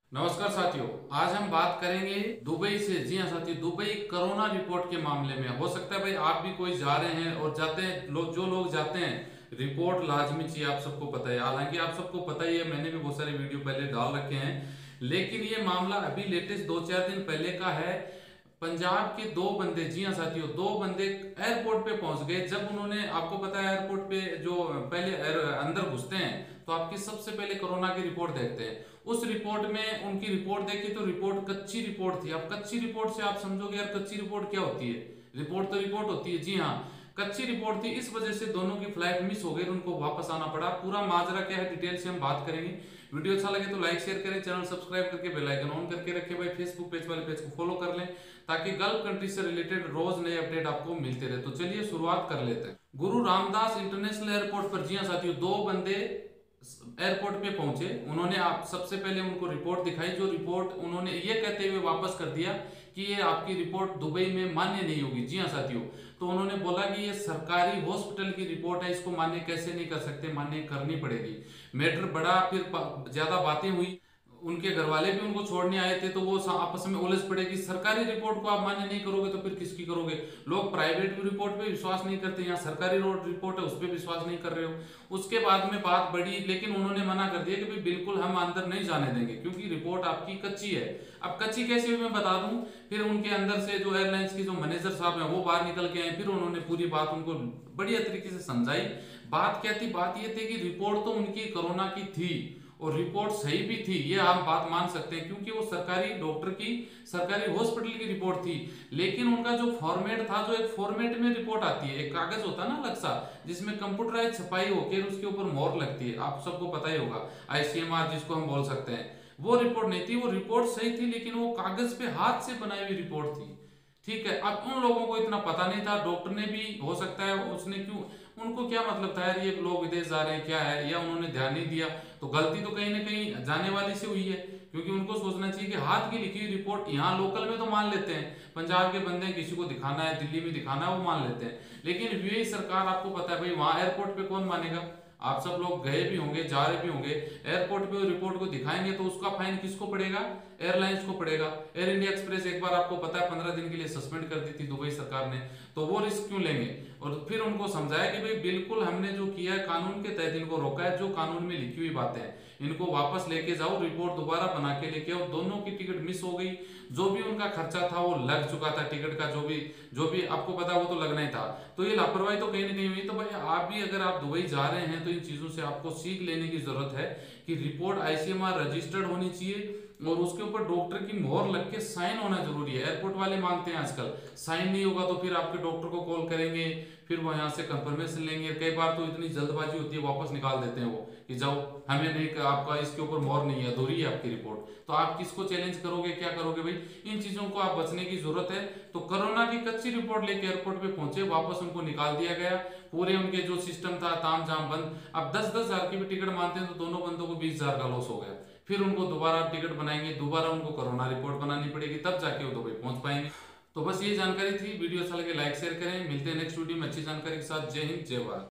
नमस्कार साथियों, आज हम बात करेंगे दुबई से। जी हाँ साथियों, दुबई कोरोना रिपोर्ट के मामले में। हो सकता है भाई आप भी कोई जा रहे हैं और जाते हैं जो लोग जाते हैं रिपोर्ट लाजमी चाहिए, आप सबको पता है। हालांकि आप सबको पता ही है, मैंने भी बहुत सारे वीडियो पहले डाल रखे हैं, लेकिन ये मामला अभी लेटेस्ट 2-4 दिन पहले का है। पंजाब के दो बंदे, जी हाँ साथियों, दो बंदे एयरपोर्ट पे पहुंच गए। जब उन्होंने, आपको पता है एयरपोर्ट पे जो पहले अंदर घुसते हैं तो आपकी सबसे पहले कोरोना की रिपोर्ट देखते हैं। उस रिपोर्ट में उनकी रिपोर्ट देखी तो रिपोर्ट कच्ची रिपोर्ट थी। अब कच्ची रिपोर्ट से आप समझोगे यार कच्ची रिपोर्ट क्या होती है। रिपोर्ट तो रिपोर्ट होती है। जी हाँ, कच्ची रिपोर्ट थी, इस वजह से दोनों की फ्लाइट मिस हो गई, उनको वापस आना पड़ा। पूरा माजरा क्या है डिटेल से हम बात करेंगे। वीडियो अच्छा लगे तो लाइक शेयर करें, चैनल सब्सक्राइब करके बेल आइकन ऑन करके रखें। भाई फेसबुक पेज वाले पेज को फॉलो कर लें ताकि गल्फ कंट्री से रिलेटेड रोज नए अपडेट आपको मिलते रहे। तो चलिए शुरुआत कर लेते हैं। गुरु रामदास इंटरनेशनल एयरपोर्ट पर, जी हाँ साथियों, दो बंदे एयरपोर्ट पे पहुंचे। उन्होंने आप सबसे पहले उनको रिपोर्ट दिखाई, जो रिपोर्ट उन्होंने ये कहते हुए वापस कर दिया कि ये आपकी रिपोर्ट दुबई में मान्य नहीं होगी। जी हाँ साथियों, तो उन्होंने बोला कि ये सरकारी हॉस्पिटल की रिपोर्ट है, इसको मान्य कैसे नहीं कर सकते, मान्य करनी पड़ेगी। मैटर बड़ा फिर ज्यादा बातें हुई। उनके घर वाले भी उनको छोड़ने आए थे, तो वो आपस में उलझ पड़े कि सरकारी रिपोर्ट को आप मान्य नहीं करोगे तो फिर किसकी करोगे। लोग प्राइवेट रिपोर्ट पे विश्वास नहीं करते, यहाँ सरकारी रिपोर्ट है उस पर विश्वास नहीं कर रहे हो। उसके बाद में बात बढ़ी, लेकिन उन्होंने मना कर दिया कि भाई बिल्कुल हम अंदर नहीं जाने देंगे क्योंकि रिपोर्ट आपकी कच्ची है। अब कच्ची कैसे हुई मैं बता दूं। फिर उनके अंदर से जो एयरलाइंस की जो मैनेजर साहब हैं वो बाहर निकल के आए, फिर उन्होंने पूरी बात उनको बढ़िया तरीके से समझाई। बात क्या थी, बात ये थी कि रिपोर्ट तो उनकी कोरोना की थी और रिपोर्ट सही भी थी, ये आप बात मान सकते हैं क्योंकि वो सरकारी डॉक्टर की, सरकारी हॉस्पिटल की रिपोर्ट थी। लेकिन उनका जो फॉर्मेट था, जो एक फॉर्मेट में रिपोर्ट आती है, एक कागज होता है ना अलग सा, जिसमें कंप्यूटराइज छपाई होकर उसके ऊपर मोहर लगती है, आप सबको पता ही होगा, आईसीएमआर जिसको हम बोल सकते हैं। वो रिपोर्ट नहीं थी, वो रिपोर्ट सही थी लेकिन वो कागज पे हाथ से बनाई हुई रिपोर्ट थी। ठीक है, अब उन लोगों को इतना पता नहीं था, डॉक्टर ने भी, हो सकता है उसने क्यों, उनको क्या मतलब था यार ये लोग विदेश जा रहे हैं क्या है, या उन्होंने ध्यान नहीं दिया। तो गलती तो कहीं ना कहीं जाने वाली से हुई है, क्योंकि उनको सोचना चाहिए कि हाथ की लिखी हुई रिपोर्ट यहाँ लोकल में तो मान लेते हैं, पंजाब के बंदे किसी को दिखाना है, दिल्ली में दिखाना है, वो मान लेते हैं। लेकिन यूएई सरकार, आपको पता है भाई वहां एयरपोर्ट पे कौन मानेगा। आप सब लोग गए भी होंगे, जा रहे भी होंगे, एयरपोर्ट पे रिपोर्ट को दिखाएंगे तो उसका फाइन किसको पड़ेगा, एयरलाइंस को पड़ेगा। एयर इंडिया एक्सप्रेस एक बार आपको पता है 15 दिन के लिए सस्पेंड कर दी थी दुबई सरकार ने, तो वो रिस्क क्यों लेंगे। और फिर उनको समझाया कि भाई बिल्कुल हमने जो किया है कानून के तहत इनको रोका है, जो कानून में लिखी हुई बातें हैं इनको वापस लेके जाओ, रिपोर्ट दोबारा बना के लेके आओ। दोनों की टिकट मिस हो गई, जो भी उनका खर्चा था वो लग चुका था, टिकट का जो भी आपको पता वो तो लगना ही था। तो ये लापरवाही तो कहीं ना कहीं हुई। तो भाई आप भी अगर आप दुबई जा रहे हैं तो इन चीजों से आपको सीख लेने की जरूरत है कि रिपोर्ट आईसीएमआर रजिस्टर्ड होनी चाहिए और उसके ऊपर डॉक्टर की मोहर लग के साइन होना जरूरी है। एयरपोर्ट वाले मांगते हैं आजकल, साइन नहीं होगा तो फिर आपके डॉक्टर को कॉल करेंगे, फिर वो यहाँ से कंफर्मेशन लेंगे। कई बार तो इतनी जल्दबाजी होती है, वापस निकाल देते हैं वो कि जाओ, हमें नहीं, आपका इसके ऊपर मोहर नहीं है, अधूरी है आपकी रिपोर्ट। तो आप किसको चैलेंज करोगे, क्या करोगे भाई। इन चीजों को आप बचने की जरूरत है। तो कोरोना की कच्ची रिपोर्ट लेके एयरपोर्ट पे पहुंचे, वापस उनको निकाल दिया गया। पूरे उनके जो सिस्टम था ताम झाम बंद। अब 10-10 हजार की भी टिकट मानते हैं तो दोनों बंदों को 20 हजार का लॉस हो गया। फिर उनको दोबारा टिकट बनाएंगे, दोबारा उनको कोरोना रिपोर्ट बनानी पड़ेगी, तब जाके वो दुबई पहुंच पाएंगे। तो बस ये जानकारी थी। वीडियो अच्छा लगे लाइक शेयर करें, मिलते हैं नेक्स्ट वीडियो में अच्छी जानकारी के साथ। जय हिंद, जय भारत।